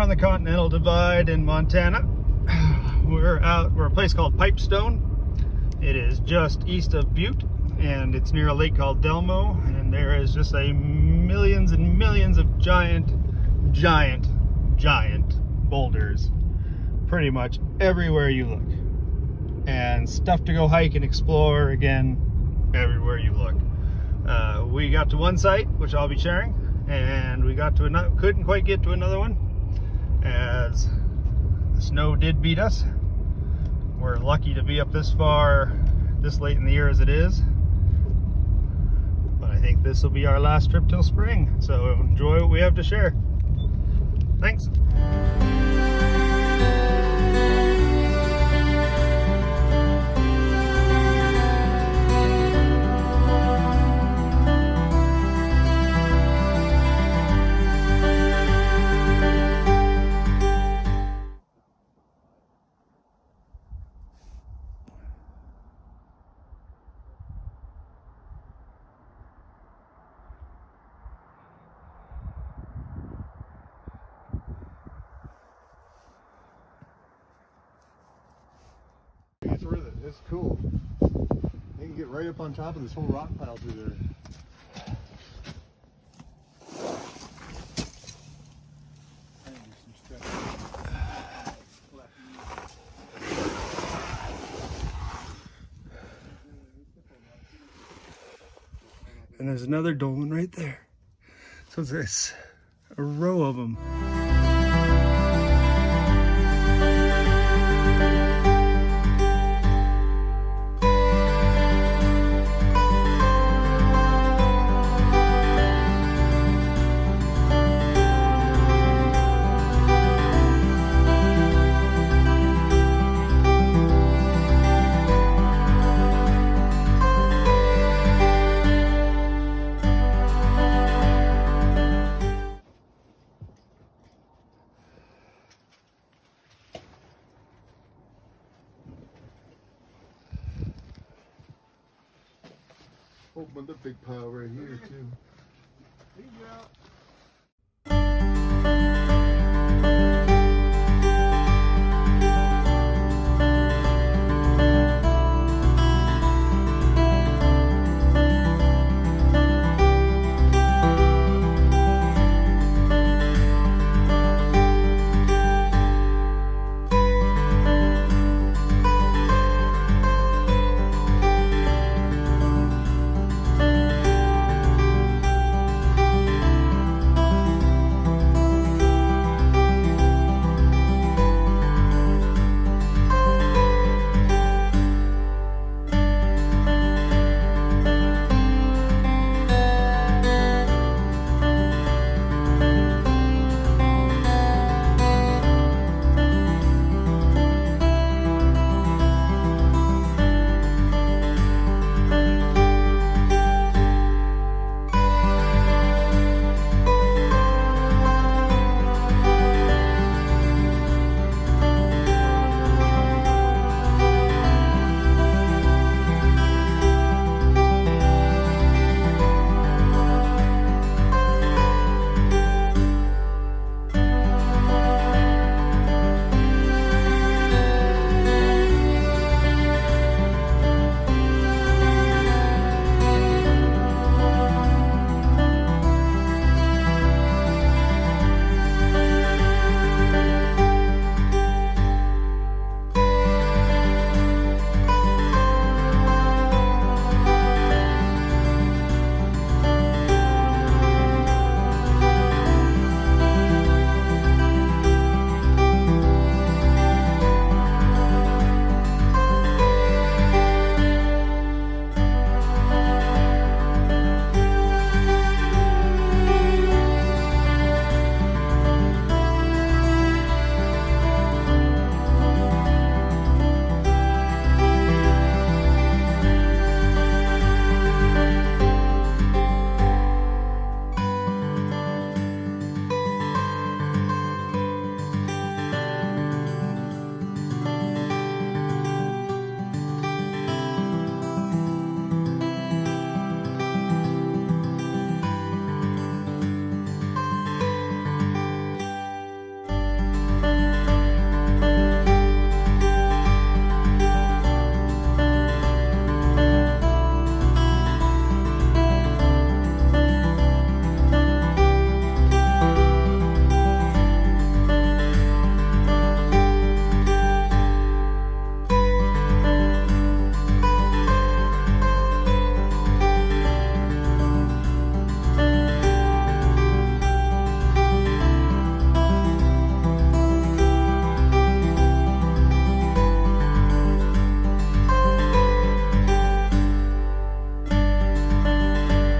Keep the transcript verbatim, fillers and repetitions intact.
on the Continental Divide in Montana. We're out, we're a place called Pipestone. It is just east of Butte, and it's near a lake called Delmo, and there is just a millions and millions of giant, giant, giant boulders pretty much everywhere you look. And stuff to go hike and explore, again, everywhere you look. Uh, we got to one site, which I'll be sharing, and we got to another, couldn't quite get to another one, as the snow did beat us. We're lucky to be up this far, this late in the year as it is. But I think this will be our last trip till spring, so enjoy what we have to share. Thanks. It's worth it. It's cool. You can get right up on top of this whole rock pile through there. And there's another dolmen right there. So it's this, a row of them. Oh, another big pile right here too.